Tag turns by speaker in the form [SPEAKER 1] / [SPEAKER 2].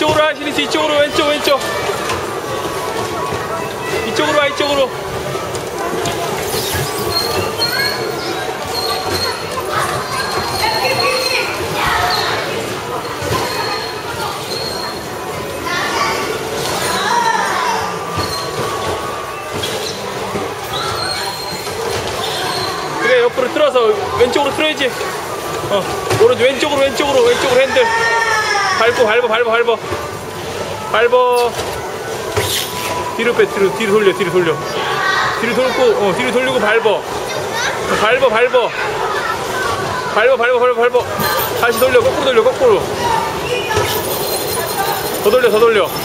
[SPEAKER 1] 이쪽으로 와, 시리스 이쪽으로. 왼쪽. 이쪽으로 와, 이쪽으로. 그래, 옆으로 틀어서 왼쪽으로 틀어야지. 오른쪽 왼쪽으로 핸들 밟어. 뒤로 빼, 뒤로 돌려. 뒤로 돌고, 뒤로 돌리고 밟어. 다시 돌려, 거꾸로 돌려. 더 돌려.